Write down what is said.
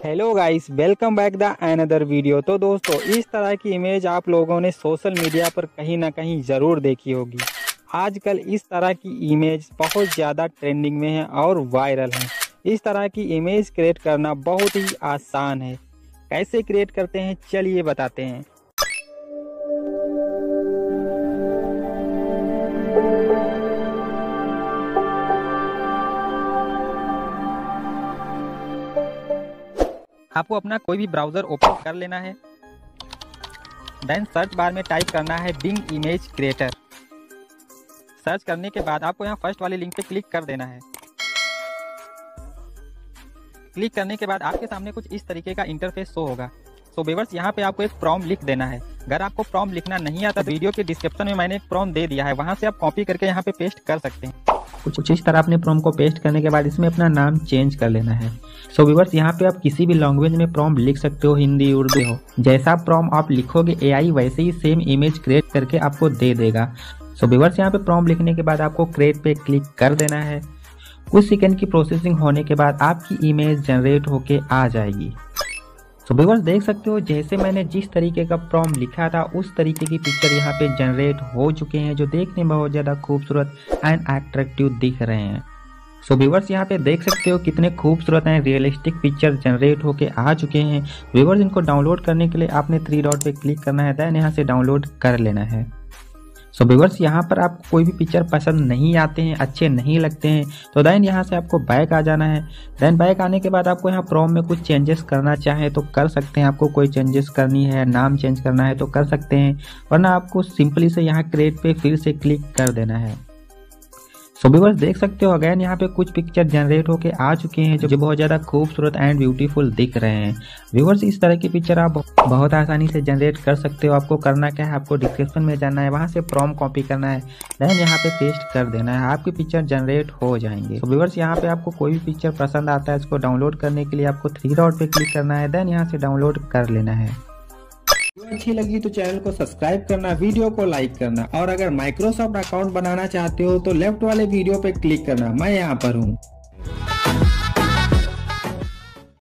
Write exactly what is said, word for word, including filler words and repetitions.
Hello guys, welcome back the another video. तो दोस्तों, इस तरह की इमेज आप लोगों ने सोशल मीडिया पर कहीं ना कहीं ज़रूर देखी होगी। आजकल इस तरह की इमेज बहुत ज़्यादा ट्रेंडिंग में है और वायरल है। इस तरह की इमेज क्रिएट करना बहुत ही आसान है। कैसे क्रिएट करते हैं चलिए बताते हैं। आपको अपना कोई भी ब्राउज़र ओपन कर लेना है। देन सर्च बार में टाइप करना है बिंग इमेज क्रिएटर। सर्च करने के बाद आपको यहाँ फर्स्ट वाले लिंक पे क्लिक कर देना है। क्लिक करने के बाद आपके सामने कुछ इस तरीके का इंटरफेस शो होगा। सो व्यूअर्स, यहाँ पे आपको एक प्रॉम्प्ट लिख देना है। अगर आपको प्रॉम्प्ट लिखना नहीं आता तो वीडियो के डिस्क्रिप्शन में मैंने एक प्रॉम्प्ट दे दिया है, वहाँ से आप कॉपी करके यहाँ पे पेस्ट कर सकते हैं। कुछ इस तरह अपने प्रॉम्प्ट को पेस्ट करने के बाद इसमें अपना नाम चेंज कर लेना है। सो व्यूअर्स, यहाँ पे आप किसी भी लैंग्वेज में प्रॉम्प्ट लिख सकते हो, हिंदी उर्दू हो। जैसा प्रॉम्प्ट आप लिखोगे एआई वैसे ही सेम इमेज क्रिएट करके आपको दे देगा। सो व्यूअर्स, यहाँ पे प्रॉम्प्ट लिखने के बाद आपको क्रिएट पे क्लिक कर देना है। कुछ सेकंड की प्रोसेसिंग होने के बाद आपकी इमेज जनरेट होके आ जाएगी। सो व्यूअर्स, देख सकते हो जैसे मैंने जिस तरीके का प्रॉम्प्ट लिखा था उस तरीके की पिक्चर यहाँ पे जनरेट हो चुके हैं, जो देखने में बहुत ज़्यादा खूबसूरत एंड अट्रैक्टिव दिख रहे हैं। सो व्यूअर्स, यहाँ पे देख सकते हो कितने खूबसूरत एंड रियलिस्टिक पिक्चर जनरेट होके आ चुके हैं। व्यूअर्स, इनको डाउनलोड करने के लिए आपने थ्री डॉट पे क्लिक करना है, देन यहाँ से डाउनलोड कर लेना है। सो व्यूअर्स, यहाँ पर आपको कोई भी पिक्चर पसंद नहीं आते हैं, अच्छे नहीं लगते हैं, तो देन यहाँ से आपको बैक आ जाना है। देन बैक आने के बाद आपको यहाँ प्रॉम्प्ट में कुछ चेंजेस करना चाहे तो कर सकते हैं। आपको कोई चेंजेस करनी है, नाम चेंज करना है तो कर सकते हैं, वरना आपको सिंपली से यहाँ क्रिएट पे फिर से क्लिक कर देना है। सो व्यूअर्स, देख सकते हो अगेन यहाँ पे कुछ पिक्चर जनरेट होके आ चुके हैं, जो बहुत ज़्यादा खूबसूरत एंड ब्यूटीफुल दिख रहे हैं। व्यूअर्स, इस तरह की पिक्चर आप बहुत आसानी से जनरेट कर सकते हो। आपको करना क्या है, आपको डिस्क्रिप्शन में जाना है, वहाँ से प्रॉम्प्ट कॉपी करना है, देन यहाँ पे पेस्ट कर देना है, आपकी पिक्चर जनरेट हो जाएंगे। तो व्यूअर्स, यहाँ पे आपको कोई भी पिक्चर पसंद आता है, इसको डाउनलोड करने के लिए आपको थ्री डॉट पे क्लिक करना है, देन यहाँ से डाउनलोड कर लेना है। वीडियो अच्छी लगी तो चैनल को सब्सक्राइब करना, वीडियो को लाइक करना, और अगर माइक्रोसॉफ्ट अकाउंट बनाना चाहते हो तो लेफ्ट वाले वीडियो पे क्लिक करना, मैं यहाँ पर हूँ।